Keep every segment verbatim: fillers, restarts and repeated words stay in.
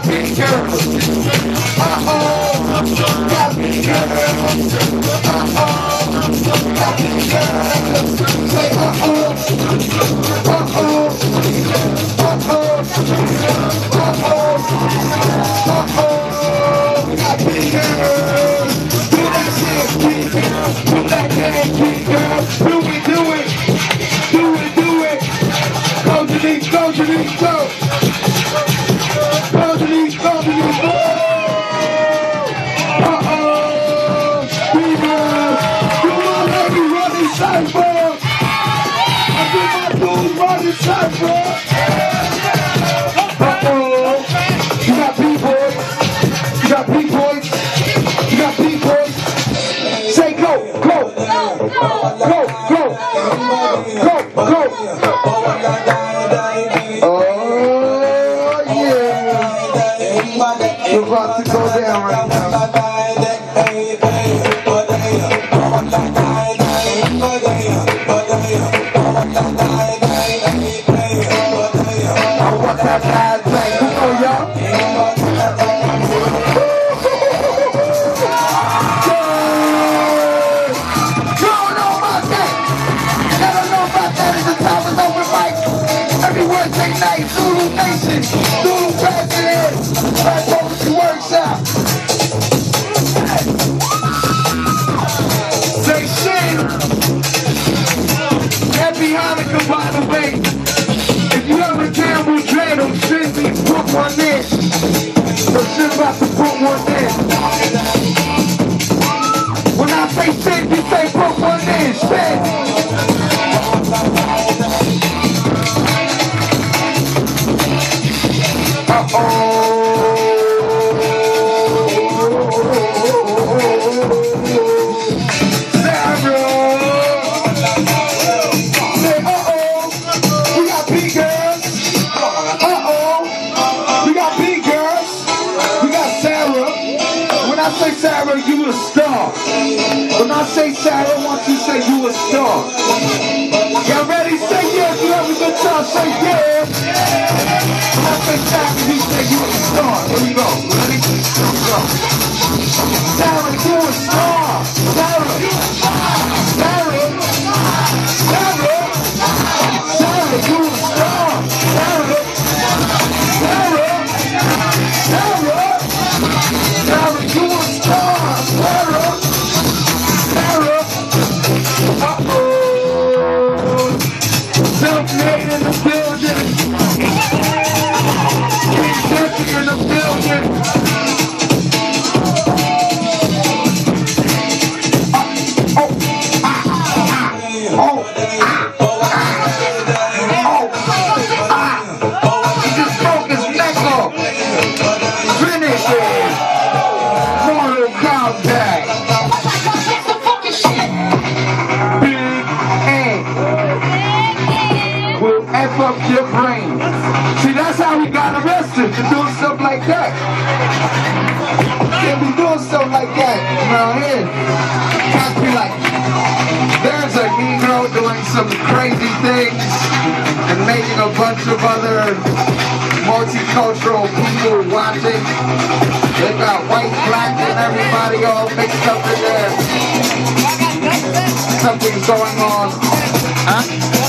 big girls. Uh-oh, got big girls. Uh-oh, got big girls. Say uh-oh, uh-oh, uh-oh, uh-oh, uh-oh, got big girls. Do that shit, big girls. Do that game, big girls. Do it, do it. Do it, do it. Go Denise, go Denise, go. Go Denise, go Denise, go. Uh-oh, big girls. Do my lady running cypher. I do my dudes running cypher. Uh-oh, you got B-boys. You got B-boys. You got B-boys. Say go, go. Go, go, go. Go, go. Oh, yeah. You're about to go down right now. I want that bad thing. Come on, y'all. Everywhere take night, Zulu Nation, Zulu president, right over to workshop. Say shit. Happy Hanukkah, by the way. If you ever gamble, dreidel, send me, put one in. So shit about to put one in. When I say shit, you say put one in, shit. Sarah, you a star. When I say Sarah, I want you to say you a star. Y'all ready? Say yes. You have a good time. Say yeah. When I say Sarah, you say you a star. Here we go. Ready? Here we go. Sarah, you a star. Sarah. Sarah. Sarah. Sarah, you a star. Sarah. Sarah. Sarah. Sarah, you a star. Sarah. Sarah. Uh-oh. Self-made in the building. King in the building. Uh, oh, ah, ah, oh, ah, oh, ah. He just broke his neck off. Finish it. Mortal Kombat. Big A will F up your brain. See, that's how we got arrested, for doing stuff like that. Can't be doing stuff like that around here. Can't be like, there's a Negro doing some crazy things and making a bunch of other multicultural people watching. They got white, black, and everybody all mixed up in there. Something's going on. Huh?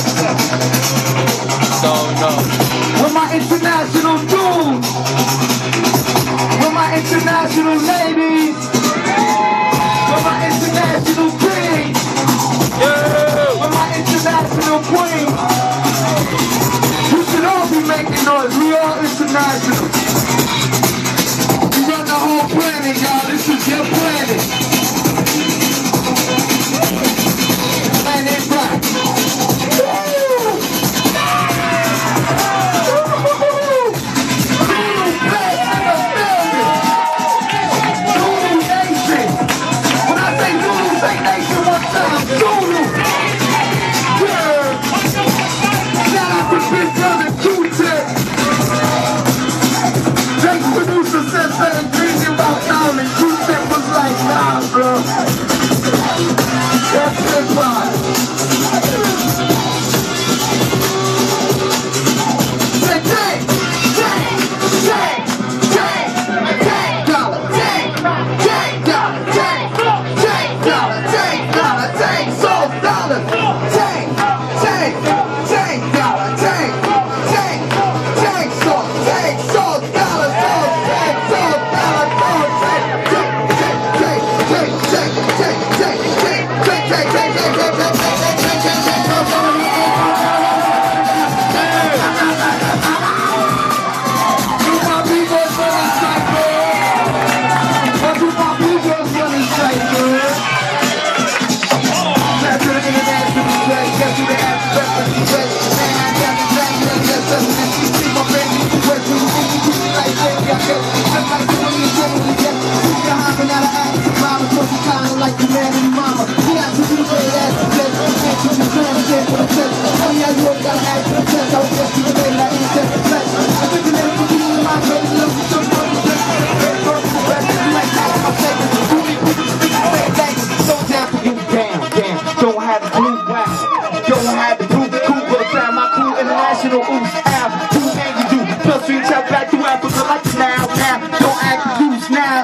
So, no. With my international dudes. With my international ladies. With my international queens. Yeah. With my international queens. You should all be making noise. We are international. We run the whole planet, y'all. This is your planet. Planet Black.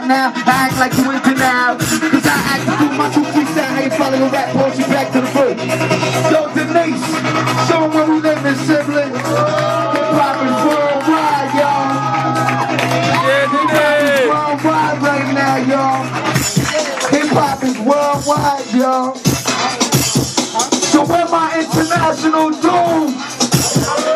out now. I act like you into now. Cause I act to do my two freestyle. I ain't following the rap poetry back to the foot. Yo, Denise, show 'em where we live in siblings. Hip-hop is worldwide, y'all. Hip-hop is worldwide right now, y'all. Hip-hop is worldwide, y'all. So where my international dudes?